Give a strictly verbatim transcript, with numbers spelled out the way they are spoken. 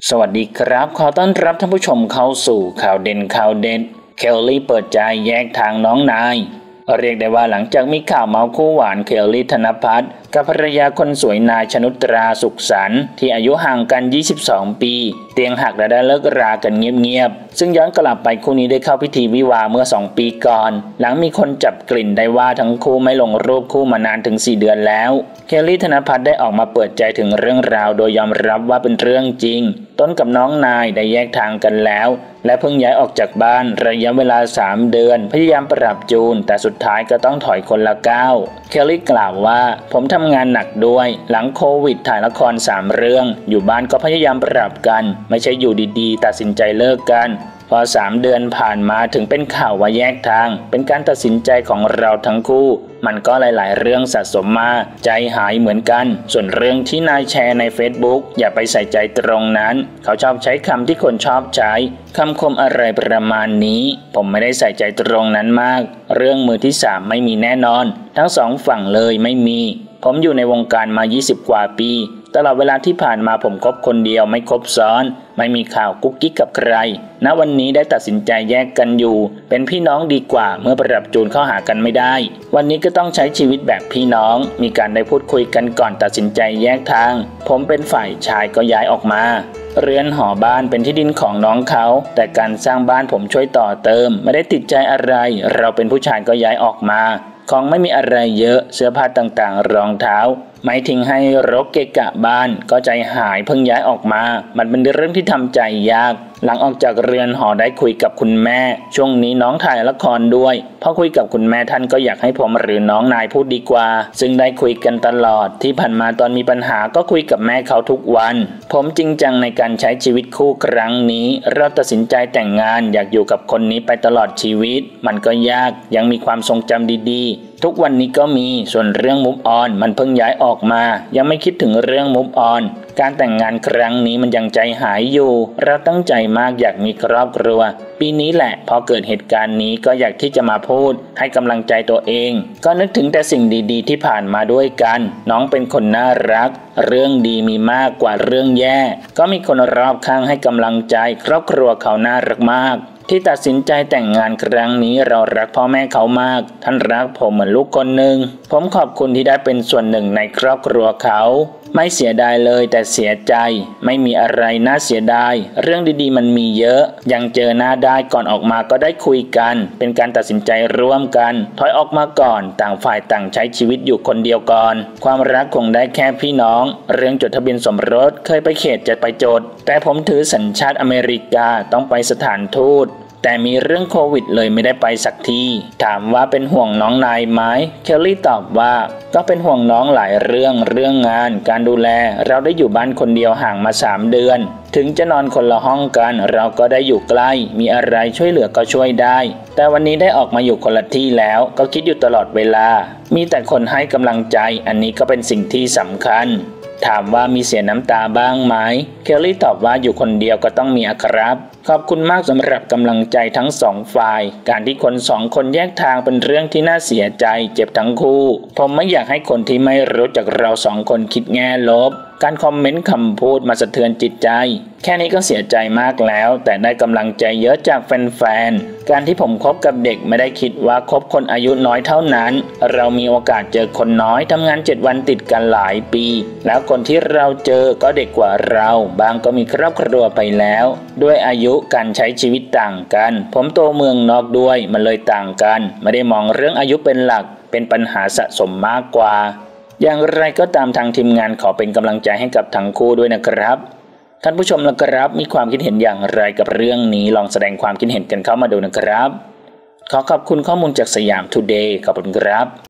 สวัสดีครับขอต้อนรับท่านผู้ชมเข้าสู่ข่าวเด่นข่าวเด็ดเคลลี่เปิดใจแยกทางน้องนายเรียกได้ว่าหลังจากมีข่าวเมาคู่หวานเคลลี่ธนภัทรกับภรรยาคนสวยนายชนุตราสุขสันต์ที่อายุห่างกันยี่สิบสองปีเตียงหักและได้เลิกรากันเงียบๆซึ่งย้อนกลับไปคู่นี้ได้เข้าพิธีวิวาห์เมื่อสองปีก่อนหลังมีคนจับกลิ่นได้ว่าทั้งคู่ไม่ลงรูปคู่มานานถึงสี่เดือนแล้วเคลลี่ธนภัทรได้ออกมาเปิดใจถึงเรื่องราวโดยยอมรับว่าเป็นเรื่องจริงต้นกับน้องนายได้แยกทางกันแล้วและเพิ่งย้ายออกจากบ้านระยะเวลาสามเดือนพยายามปรับจูนแต่สุดท้ายก็ต้องถอยคนละก้าวเคลลี่กล่าวว่าผมทำงานหนักด้วยหลังโควิดถ่ายละครสามเรื่องอยู่บ้านก็พยายามปรับกันไม่ใช่อยู่ดีๆตัดสินใจเลิกกันพอสามเดือนผ่านมาถึงเป็นข่าวว่าแยกทางเป็นการตัดสินใจของเราทั้งคู่มันก็หลายๆเรื่องสะสมมาใจหายเหมือนกันส่วนเรื่องที่นายแชร์ใน Facebook อย่าไปใส่ใจตรงนั้นเขาชอบใช้คำที่คนชอบใช้คำคมอะไรประมาณนี้ผมไม่ได้ใส่ใจตรงนั้นมากเรื่องมือที่สามไม่มีแน่นอนทั้งสองฝั่งเลยไม่มีผมอยู่ในวงการมายี่สิบกว่าปีตลอดเวลาที่ผ่านมาผมคบคนเดียวไม่คบซ้อนไม่มีข่าวกุ๊กกิ๊กกับใครณวันนี้ได้ตัดสินใจแยกกันอยู่เป็นพี่น้องดีกว่าเมื่อปรับจูนเข้าหากันไม่ได้วันนี้ก็ต้องใช้ชีวิตแบบพี่น้องมีการได้พูดคุยกันก่อนตัดสินใจแยกทางผมเป็นฝ่ายชายก็ย้ายออกมาเรือนหอบ้านเป็นที่ดินของน้องเขาแต่การสร้างบ้านผมช่วยต่อเติมไม่ได้ติดใจอะไรเราเป็นผู้ชายก็ย้ายออกมาของไม่มีอะไรเยอะเสื้อผ้าต่างๆรองเท้าไม่ทิ้งให้รกเกะกะบ้านก็ใจหายเพิ่งย้ายออกมามันเป็นเรื่องที่ทำใจยากหลังออกจากเรือนหอได้คุยกับคุณแม่ช่วงนี้น้องถ่ายละครด้วยพอคุยกับคุณแม่ท่านก็อยากให้ผมหรือน้องนายพูดดีกว่าซึ่งได้คุยกันตลอดที่ผ่านมาตอนมีปัญหาก็คุยกับแม่เขาทุกวันผมจริงจังในการใช้ชีวิตคู่ครั้งนี้เราตัดสินใจแต่งงานอยากอยู่กับคนนี้ไปตลอดชีวิตมันก็ยากยังมีความทรงจำดีๆทุกวันนี้ก็มีส่วนเรื่องมูฟออนมันเพิ่งย้ายออกมายังไม่คิดถึงเรื่องมูฟออนการแต่งงานครั้งนี้มันยังใจหายอยู่เราตั้งใจมากอยากมีครอบครัวปีนี้แหละพอเกิดเหตุการณ์นี้ก็อยากที่จะมาพูดให้กำลังใจตัวเองก็นึกถึงแต่สิ่งดีๆที่ผ่านมาด้วยกันน้องเป็นคนน่ารักเรื่องดีมีมากกว่าเรื่องแย่ก็มีคนรอบข้างให้กำลังใจครอบครัวเขาน่ารักมากที่ตัดสินใจแต่งงานครั้งนี้เรารักพ่อแม่เขามากท่านรักผมเหมือนลูกคนหนึ่งผมขอบคุณที่ได้เป็นส่วนหนึ่งในครอบครัวเขาไม่เสียดายเลยแต่เสียใจไม่มีอะไรน่าเสียดายเรื่องดีๆมันมีเยอะยังเจอหน้าได้ก่อนออกมาก็ได้คุยกันเป็นการตัดสินใจร่วมกันถอยออกมาก่อนต่างฝ่ายต่างใช้ชีวิตอยู่คนเดียวก่อนความรักคงได้แค่พี่น้องเรื่องจดทะเบียนสมรสเคยไปเขตจะไปจดแต่ผมถือสัญชาติอเมริกาต้องไปสถานทูตแต่มีเรื่องโควิดเลยไม่ได้ไปสักทีถามว่าเป็นห่วงน้องนายไหมเคลลี่ตอบว่าก็เป็นห่วงน้องหลายเรื่องเรื่องงานการดูแลเราได้อยู่บ้านคนเดียวห่างมาสามเดือนถึงจะนอนคนละห้องกันเราก็ได้อยู่ใกล้มีอะไรช่วยเหลือก็ช่วยได้แต่วันนี้ได้ออกมาอยู่คนละที่แล้วก็คิดอยู่ตลอดเวลามีแต่คนให้กำลังใจอันนี้ก็เป็นสิ่งที่สำคัญถามว่ามีเสียน้ำตาบ้างไหมเคลลี่ตอบว่าอยู่คนเดียวก็ต้องมีครับขอบคุณมากสำหรับกำลังใจทั้งสองฝ่ายการที่คนสองคนแยกทางเป็นเรื่องที่น่าเสียใจเจ็บทั้งคู่ผมไม่อยากให้คนที่ไม่รู้จักเราสองคนคิดแง่ลบการคอมเมนต์คำพูดมาสะเทือนจิตใจแค่นี้ก็เสียใจมากแล้วแต่ได้กำลังใจเยอะจากแฟนๆการที่ผมคบกับเด็กไม่ได้คิดว่าคบคนอายุน้อยเท่านั้นเรามีโอกาสเจอคนน้อยทำงานเจ็ดวันติดกันหลายปีแล้วคนที่เราเจอก็เด็กกว่าเราบางก็มีครอบครัวไปแล้วด้วยอายุการใช้ชีวิตต่างกันผมโตเมืองนอกด้วยมันเลยต่างกันไม่ได้มองเรื่องอายุเป็นหลักเป็นปัญหาสะสมมากกว่าอย่างไรก็ตามทางทีมงานขอเป็นกำลังใจให้กับทั้งคู่ด้วยนะครับท่านผู้ชมนะครับมีความคิดเห็นอย่างไรกับเรื่องนี้ลองแสดงความคิดเห็นกันเข้ามาดูนะครับขอขอบคุณข้อมูลจากสยามทูเดย์ขอบคุณครับ